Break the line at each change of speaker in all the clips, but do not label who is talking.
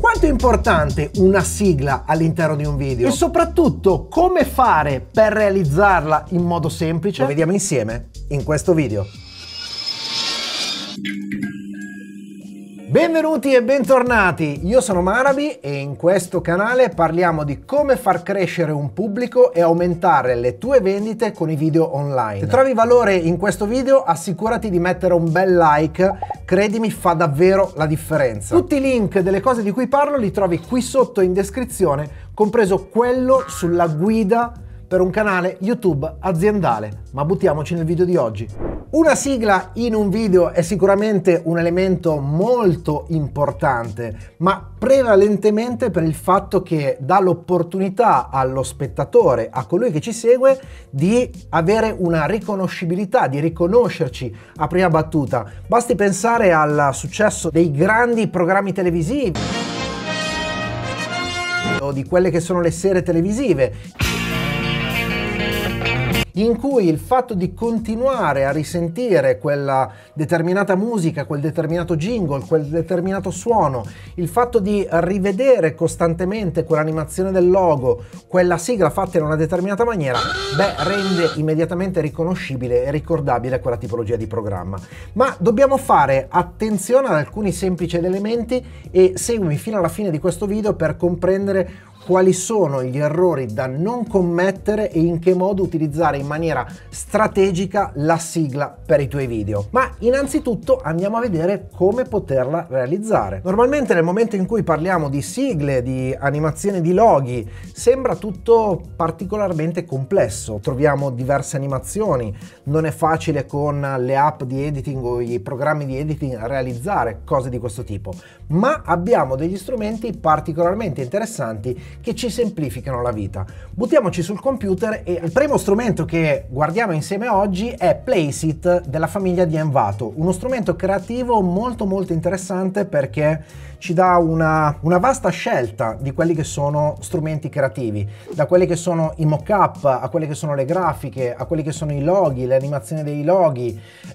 Quanto è importante una sigla all'interno di un video? E soprattutto come fare per realizzarla in modo semplice? Lo vediamo insieme in questo video. Benvenuti e bentornati, io sono Marabi e in questo canale parliamo di come far crescere un pubblico e aumentare le tue vendite con i video online. Se trovi valore in questo video, assicurati di mettere un bel like, credimi, fa davvero la differenza. Tutti i link delle cose di cui parlo li trovi qui sotto in descrizione, compreso quello sulla guida per un canale YouTube aziendale. Ma buttiamoci nel video di oggi. Una sigla in un video è sicuramente un elemento molto importante, ma prevalentemente per il fatto che dà l'opportunità allo spettatore, a colui che ci segue, di avere una riconoscibilità, di riconoscerci a prima battuta. Basti pensare al successo dei grandi programmi televisivi o di quelle che sono le serie televisive, in cui il fatto di continuare a risentire quella determinata musica, quel determinato jingle, quel determinato suono, il fatto di rivedere costantemente quell'animazione del logo, quella sigla fatta in una determinata maniera, rende immediatamente riconoscibile e ricordabile quella tipologia di programma. Ma dobbiamo fare attenzione ad alcuni semplici elementi e seguimi fino alla fine di questo video per comprendere quali sono gli errori da non commettere e in che modo utilizzare in maniera strategica la sigla per i tuoi video. Ma innanzitutto andiamo a vedere come poterla realizzare. Normalmente nel momento in cui parliamo di sigle, di animazioni di loghi, sembra tutto particolarmente complesso. Troviamo diverse animazioni, non è facile con le app di editing o i programmi di editing realizzare cose di questo tipo, ma abbiamo degli strumenti particolarmente interessanti che ci semplificano la vita. Buttiamoci sul computer e il primo strumento che guardiamo insieme oggi è Placeit della famiglia di Envato, uno strumento creativo molto interessante perché ci dà una vasta scelta di quelli che sono strumenti creativi, da quelli che sono i mock-up, a quelle che sono le grafiche, a quelli che sono i loghi, le animazioni dei loghi,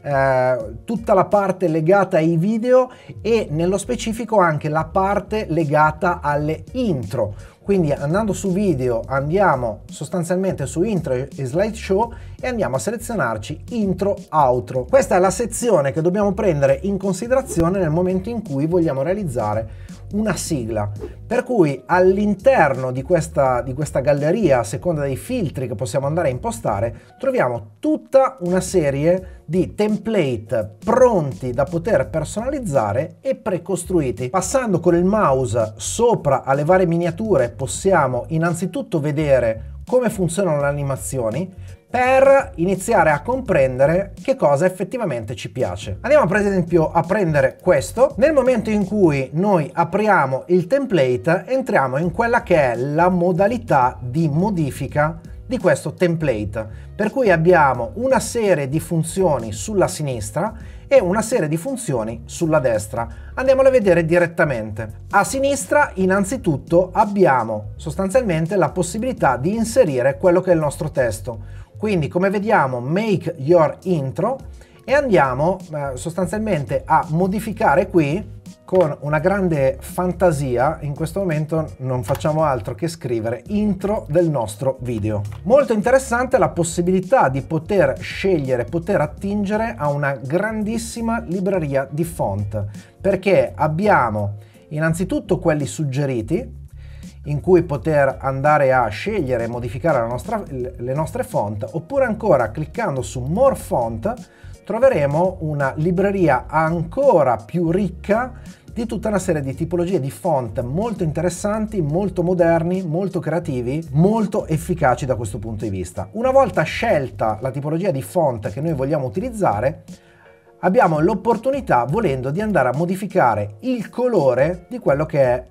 tutta la parte legata ai video e nello specifico anche la parte legata alle intro. Quindi andando su video andiamo sostanzialmente su intro e slideshow e andiamo a selezionarci intro, outro. Questa è la sezione che dobbiamo prendere in considerazione nel momento in cui vogliamo realizzare una sigla, per cui all'interno di questa galleria, a seconda dei filtri che possiamo andare a impostare, troviamo tutta una serie di template pronti da poter personalizzare e precostruiti. Passando con il mouse sopra alle varie miniature possiamo innanzitutto vedere come funzionano le animazioni per iniziare a comprendere che cosa effettivamente ci piace. Andiamo per esempio a prendere questo. Nel momento in cui noi apriamo il template, entriamo in quella che è la modalità di modifica di questo template, per cui abbiamo una serie di funzioni sulla sinistra e una serie di funzioni sulla destra. Andiamole a vedere direttamente. A sinistra innanzitutto abbiamo sostanzialmente la possibilità di inserire quello che è il nostro testo. Quindi come vediamo make your intro e andiamo sostanzialmente a modificare qui con una grande fantasia. In questo momento non facciamo altro che scrivere intro del nostro video. Molto interessante la possibilità di poter scegliere, poter attingere a una grandissima libreria di font, perché abbiamo innanzitutto quelli suggeriti in cui poter andare a scegliere e modificare le nostre font, oppure ancora cliccando su More Font troveremo una libreria ancora più ricca di tutta una serie di tipologie di font molto interessanti, molto moderni, molto creativi, molto efficaci da questo punto di vista. Una volta scelta la tipologia di font che noi vogliamo utilizzare, abbiamo l'opportunità, volendo, di andare a modificare il colore di quello che è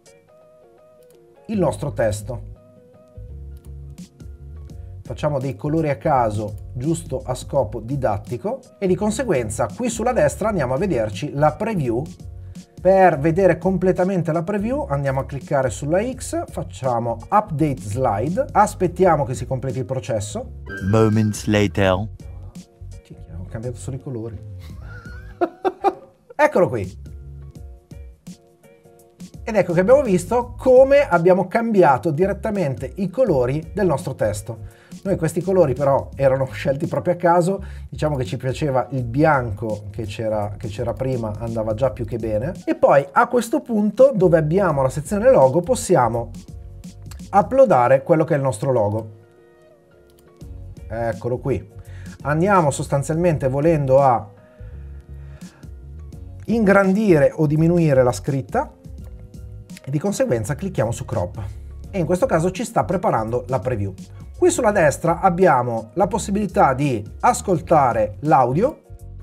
il nostro testo. Facciamo dei colori a caso giusto a scopo didattico e di conseguenza qui sulla destra andiamo a vederci la preview. Per vedere completamente la preview andiamo a cliccare sulla X, facciamo update slide, aspettiamo che si completi il processo.
Moments later.
Ho cambiato solo i colori. Eccolo qui. Ed ecco che abbiamo visto come abbiamo cambiato direttamente i colori del nostro testo. Noi questi colori però erano scelti proprio a caso, diciamo che ci piaceva il bianco che c'era prima, andava già più che bene. E poi a questo punto, dove abbiamo la sezione logo, possiamo uploadare quello che è il nostro logo. Eccolo qui. Andiamo sostanzialmente, volendo, a ingrandire o diminuire la scritta e di conseguenza clicchiamo su crop. E in questo caso ci sta preparando la preview. Qui sulla destra abbiamo la possibilità di ascoltare l'audio,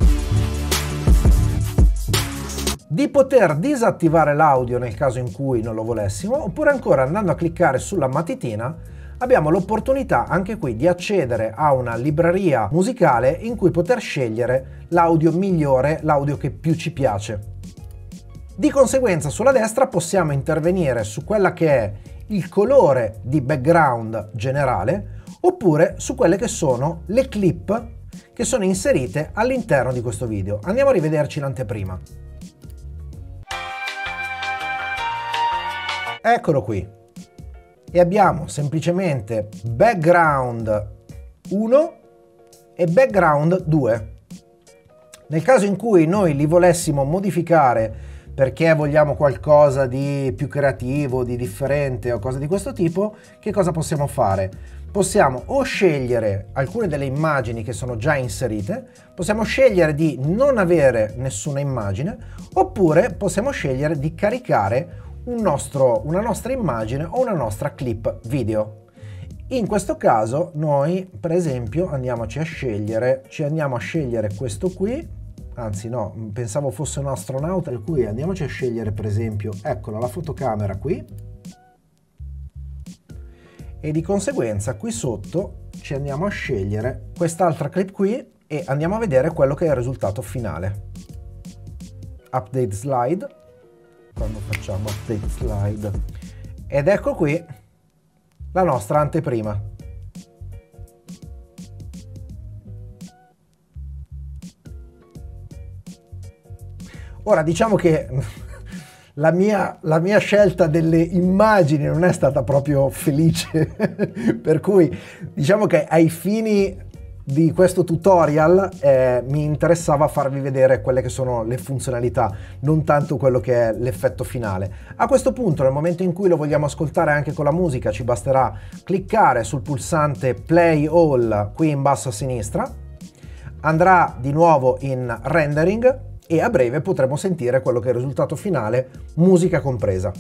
di poter disattivare l'audio nel caso in cui non lo volessimo, oppure ancora andando a cliccare sulla matitina abbiamo l'opportunità anche qui di accedere a una libreria musicale in cui poter scegliere l'audio migliore, l'audio che più ci piace. Di conseguenza sulla destra possiamo intervenire su quella che è il colore di background generale oppure su quelle che sono le clip che sono inserite all'interno di questo video. Andiamo a rivederci l'anteprima. Eccolo qui. E abbiamo semplicemente background 1 e background 2. Nel caso in cui noi li volessimo modificare perché vogliamo qualcosa di più creativo, di differente o cose di questo tipo, che cosa possiamo fare? Possiamo o scegliere alcune delle immagini che sono già inserite, possiamo scegliere di non avere nessuna immagine, oppure possiamo scegliere di caricare una nostra immagine o una nostra clip video. In questo caso noi, per esempio, andiamo a scegliere questo qui. Anzi no, pensavo fosse un astronauta, per cui andiamoci a scegliere per esempio, eccola la fotocamera qui, e di conseguenza qui sotto ci andiamo a scegliere quest'altra clip qui e andiamo a vedere quello che è il risultato finale. Update slide, quando facciamo update slide, ed ecco qui la nostra anteprima. Ora diciamo che la mia scelta delle immagini non è stata proprio felice, per cui diciamo che ai fini di questo tutorial mi interessava farvi vedere quelle che sono le funzionalità, non tanto quello che è l'effetto finale. A questo punto, nel momento in cui lo vogliamo ascoltare anche con la musica, ci basterà cliccare sul pulsante Play All qui in basso a sinistra, andrà di nuovo in rendering e a breve potremo sentire quello che è il risultato finale, musica compresa.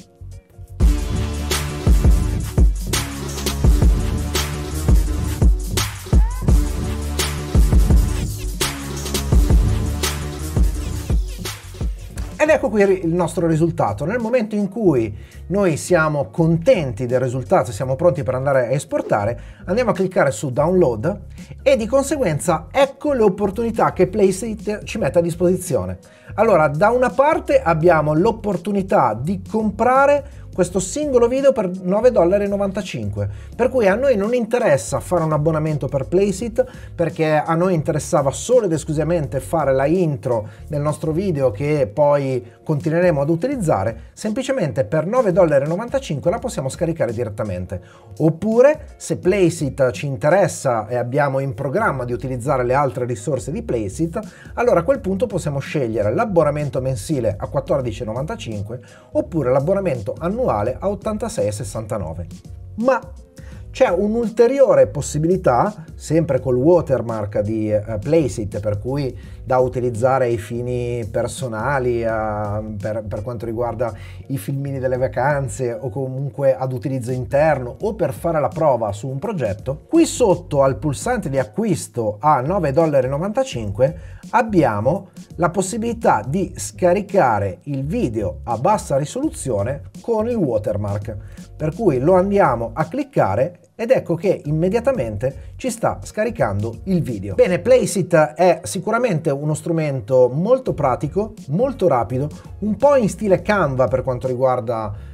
Ed ecco qui il nostro risultato. Nel momento in cui noi siamo contenti del risultato, siamo pronti per andare a esportare, andiamo a cliccare su Download e di conseguenza ecco le opportunità che Placeit ci mette a disposizione. Allora, da una parte abbiamo l'opportunità di comprare questo singolo video per $9,95, per cui a noi non interessa fare un abbonamento per Placeit, perché a noi interessava solo ed esclusivamente fare la intro del nostro video che poi continueremo ad utilizzare. Semplicemente per $9,95 la possiamo scaricare direttamente, oppure se Placeit ci interessa e abbiamo in programma di utilizzare le altre risorse di Placeit, allora a quel punto possiamo scegliere l'abbonamento mensile a $14,95 oppure l'abbonamento annuale a $86,69. Ma c'è un'ulteriore possibilità, sempre col watermark di Placeit, per cui da utilizzare ai fini personali, per quanto riguarda i filmini delle vacanze o comunque ad utilizzo interno o per fare la prova su un progetto. Qui sotto al pulsante di acquisto a $9,95 abbiamo la possibilità di scaricare il video a bassa risoluzione con il watermark, per cui lo andiamo a cliccare ed ecco che immediatamente ci sta scaricando il video. Bene, Placeit è sicuramente uno strumento molto pratico, molto rapido, un po' in stile Canva per quanto riguarda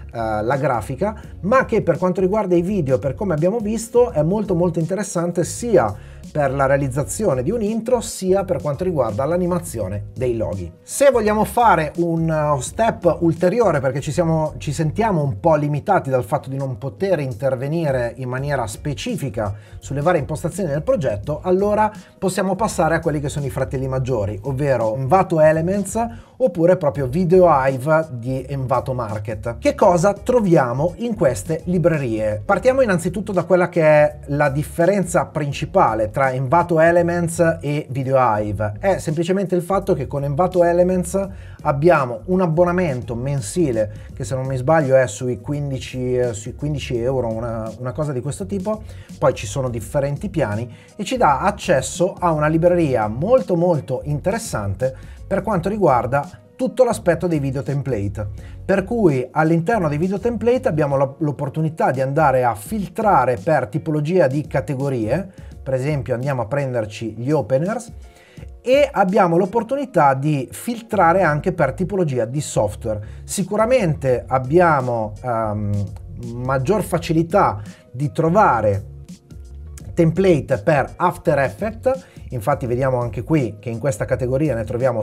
la grafica, ma che per quanto riguarda i video, per come abbiamo visto, è molto interessante sia per la realizzazione di un intro sia per quanto riguarda l'animazione dei loghi. Se vogliamo fare un step ulteriore, perché ci sentiamo un po' limitati dal fatto di non poter intervenire in maniera specifica sulle varie impostazioni del progetto, allora possiamo passare a quelli che sono i fratelli maggiori, ovvero Envato Elements oppure proprio VideoHive di Envato Market. Che cosa troviamo in queste librerie? Partiamo innanzitutto da quella che è la differenza principale tra Envato Elements e VideoHive. È semplicemente il fatto che con Envato Elements abbiamo un abbonamento mensile che, se non mi sbaglio, è sui 15 euro, una cosa di questo tipo. Poi ci sono differenti piani e ci dà accesso a una libreria molto interessante per quanto riguarda tutto l'aspetto dei video template, per cui all'interno dei video template abbiamo l'opportunità di andare a filtrare per tipologia di categorie. Per esempio andiamo a prenderci gli openers e abbiamo l'opportunità di filtrare anche per tipologia di software. Sicuramente abbiamo maggior facilità di trovare template per After Effects. Infatti vediamo anche qui che in questa categoria ne troviamo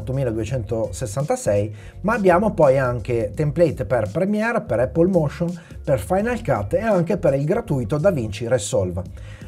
8266, ma abbiamo poi anche template per Premiere, per Apple Motion, per Final Cut e anche per il gratuito DaVinci Resolve.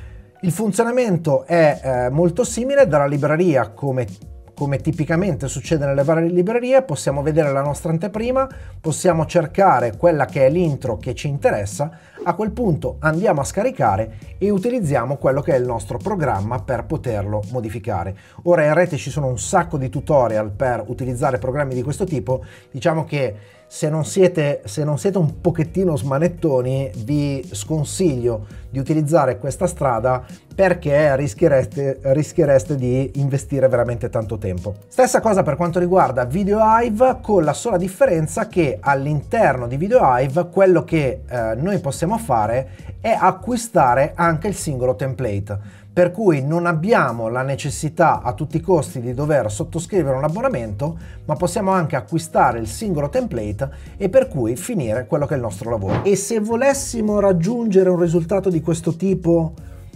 Il funzionamento è molto simile. Dalla libreria, come tipicamente succede nelle varie librerie, possiamo vedere la nostra anteprima, possiamo cercare quella che è l'intro che ci interessa, a quel punto andiamo a scaricare e utilizziamo quello che è il nostro programma per poterlo modificare. Ora in rete ci sono un sacco di tutorial per utilizzare programmi di questo tipo. Diciamo che se non siete un pochettino smanettoni, vi sconsiglio di utilizzare questa strada, perché rischiereste di investire veramente tanto tempo. Stessa cosa per quanto riguarda VideoHive, con la sola differenza che all'interno di VideoHive quello che noi possiamo fare è acquistare anche il singolo template, per cui non abbiamo la necessità a tutti i costi di dover sottoscrivere un abbonamento, ma possiamo anche acquistare il singolo template e per cui finire quello che è il nostro lavoro. E se volessimo raggiungere un risultato di questo tipo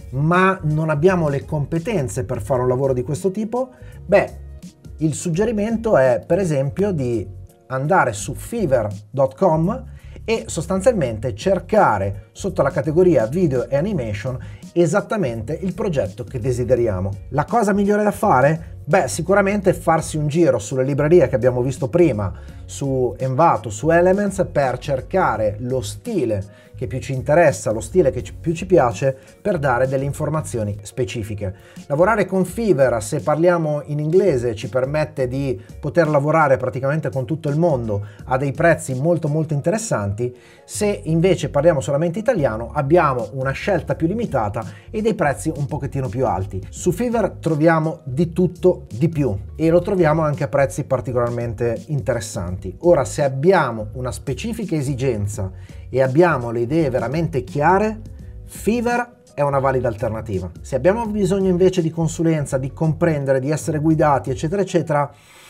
ma non abbiamo le competenze per fare un lavoro di questo tipo, beh, il suggerimento è per esempio di andare su fiverr.com e sostanzialmente cercare sotto la categoria video e animation esattamente il progetto che desideriamo. La cosa migliore da fare? Beh, sicuramente farsi un giro sulle librerie che abbiamo visto prima, su Envato, su Elements, per cercare lo stile che più ci interessa, lo stile che più ci piace, per dare delle informazioni specifiche. Lavorare con Fiverr, se parliamo in inglese, ci permette di poter lavorare praticamente con tutto il mondo a dei prezzi molto interessanti. Se invece parliamo solamente italiano, abbiamo una scelta più limitata e dei prezzi un pochettino più alti. Su Fiverr troviamo di tutto di più e lo troviamo anche a prezzi particolarmente interessanti. Ora, se abbiamo una specifica esigenza e abbiamo le idee veramente chiare, Fiverr è una valida alternativa. Se abbiamo bisogno invece di consulenza, di comprendere, di essere guidati, eccetera eccetera,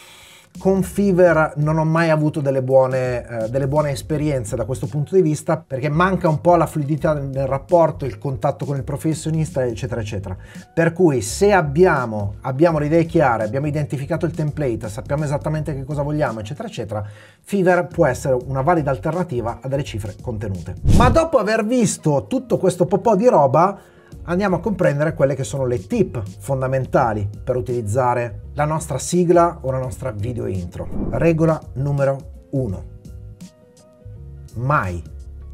con Fiverr non ho mai avuto delle buone esperienze da questo punto di vista, perché manca un po' la fluidità nel rapporto, il contatto con il professionista, eccetera eccetera. Per cui se abbiamo le idee chiare, abbiamo identificato il template, sappiamo esattamente che cosa vogliamo, eccetera eccetera, Fiverr può essere una valida alternativa a delle cifre contenute. Ma dopo aver visto tutto questo po' di roba, andiamo a comprendere quelle che sono le tip fondamentali per utilizzare la nostra sigla o la nostra video intro. Regola numero 1. Mai,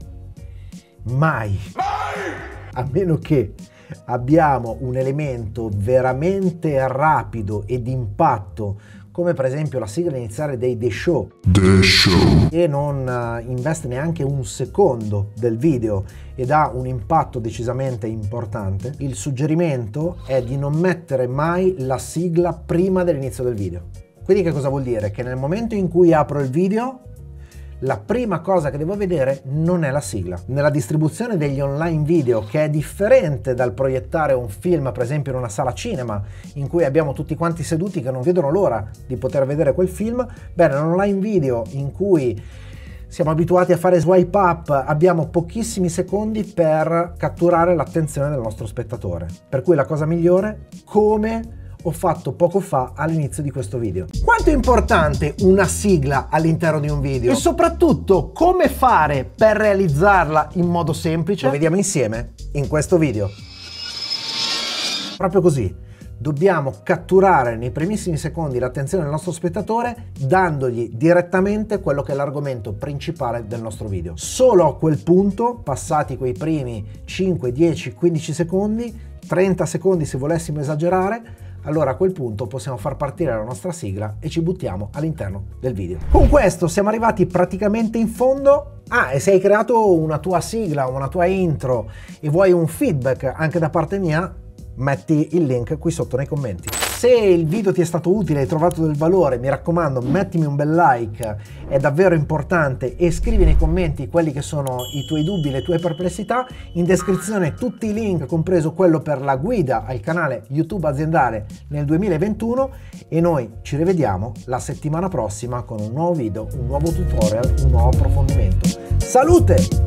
a meno che abbiamo un elemento veramente rapido e d'impatto, come per esempio la sigla iniziale dei The Show, e non investe neanche un secondo del video ed ha un impatto decisamente importante, il suggerimento è di non mettere mai la sigla prima dell'inizio del video. Quindi che cosa vuol dire? Che nel momento in cui apro il video, la prima cosa che devo vedere non è la sigla. Nella distribuzione degli online video, che è differente dal proiettare un film per esempio in una sala cinema in cui abbiamo tutti quanti seduti che non vedono l'ora di poter vedere quel film, bene, nell'online video in cui siamo abituati a fare swipe up, abbiamo pochissimi secondi per catturare l'attenzione del nostro spettatore. Per cui la cosa migliore, come ho fatto poco fa all'inizio di questo video. Quanto è importante una sigla all'interno di un video? E soprattutto come fare per realizzarla in modo semplice? Lo vediamo insieme in questo video. Proprio così. Dobbiamo catturare nei primissimi secondi l'attenzione del nostro spettatore dandogli direttamente quello che è l'argomento principale del nostro video. Solo a quel punto, passati quei primi 5, 10, 15 secondi, 30 secondi se volessimo esagerare, allora a quel punto possiamo far partire la nostra sigla e ci buttiamo all'interno del video. Con questo siamo arrivati praticamente in fondo. E se hai creato una tua sigla, una tua intro e vuoi un feedback anche da parte mia, metti il link qui sotto nei commenti. Se il video ti è stato utile e hai trovato del valore, mi raccomando, mettimi un bel like, è davvero importante, e scrivi nei commenti quelli che sono i tuoi dubbi, le tue perplessità. In descrizione tutti i link, compreso quello per la guida al canale YouTube aziendale nel 2021, e noi ci rivediamo la settimana prossima con un nuovo video, un nuovo tutorial, un nuovo approfondimento. Salute!